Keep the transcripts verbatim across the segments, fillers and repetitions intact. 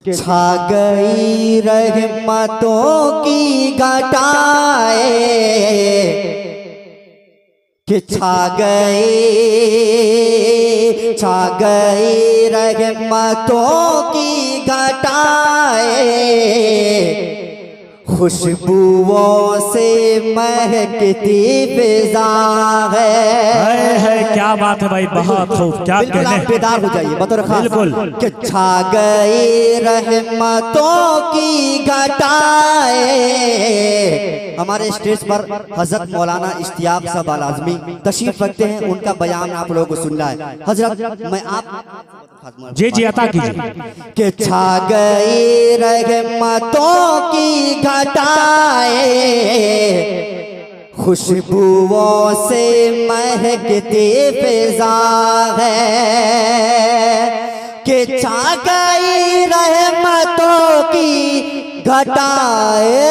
छा गई रहमतों की घटाए, कि छा गई छा गई रहमतों की घटाए, खुशबुओं से महकती फिजा है। है, है क्या बात है भाई, बहुत खूब, क्या कहने। बेदार हो जाइए बतौर खास बिल्कुल कि छा गई रहमतों की घटाए। हमारे स्टेज पर हजरत मौलाना इश्तियाक साहब अल आज़मी तशरीफ रखते हैं, उनका बयान आप लोगों को सुनना है। हजरत मैं आप जी जी अता कीजिए। कि छा गई रहमतों की घटाए, खुशबुओं से महकती फिजा है, कि छा गई रहमतों की घटाए,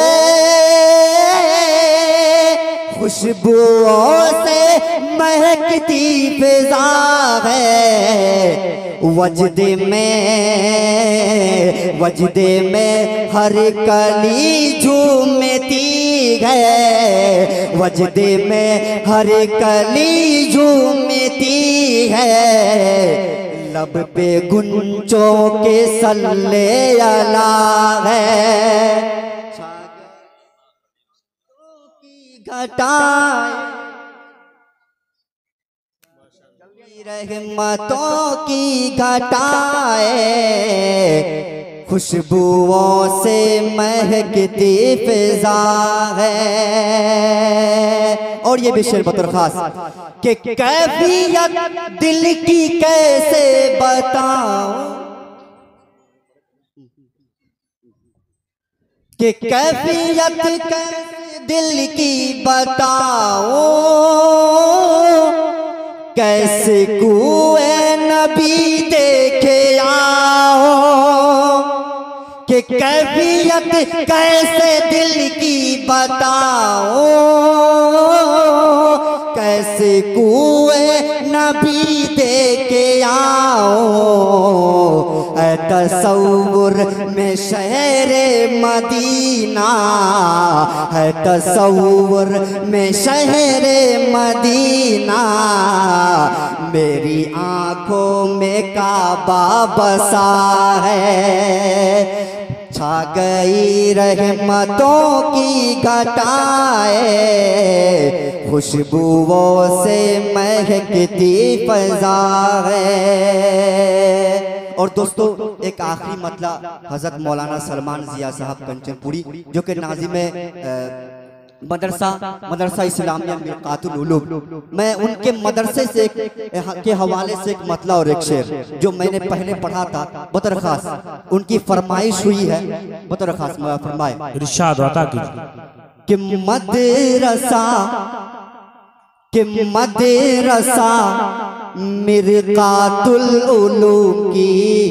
खुशबुओं से महकती फिजा है। वजद में वजद में हर कली झूमती है, वजद में हर कली झूमती है। लब पे गुंजों के सल्ले अला है, घटाए रहमतों की घटाए, खुशबुओं से महकती फिजा है। और ये भी शेर बतौर खास कि कैफियत दिल की कैसे बताऊं, कि कैफियत कैसे दिल की बताऊं, कैसे कुए नबी देखे आओ, कि कैफियत कैसे दिल की बताओ, कैसे कुए नबी देखे आओ। तसव्वुर में शहरे मदीना है, तसव्वुर में शहरे मदीना, मेरी आंखों में काबा बसा है। छा गई रहमतों की घटाए, खुशबुओं से महकती फिजा है। और दोस्तों एक आखिरी मतला हजरत मौलाना सलमान जिया साहब कंचनपुरी, जो कि नाज़िम मदरसा मदरसा इस्लामिया मिरकातुल उलूम, मैं उनके मदरसे से के हवाले से एक मतला और एक शेर जो मैंने पहले पढ़ा था बतौर खास, उनकी फरमाइश हुई है बतौर खास फरमाए इरशाद अता कीजिए। कि मदरसा कि मदरसा मिरकातुल उलूम की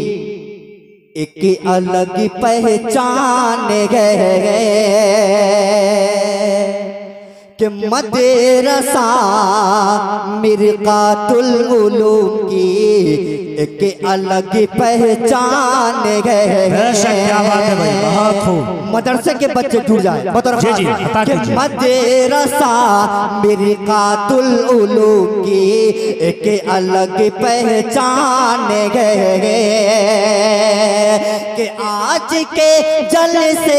एक अलग पहचान है, कि मदरसा मिरकातुल उलूम की एक अलग पहचान है। क्या बात है भाई, बहुत खूब। मदरसे के बच्चे जुड़ जाए बतौर जी जी अता कीजिए। मदरसा मिरकातुल उलूम की एक अलग पहचान है, कि आज के जलसे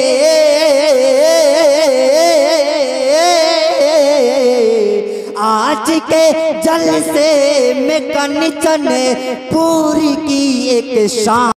आज के जलसे में कंचन पूरी की एक शान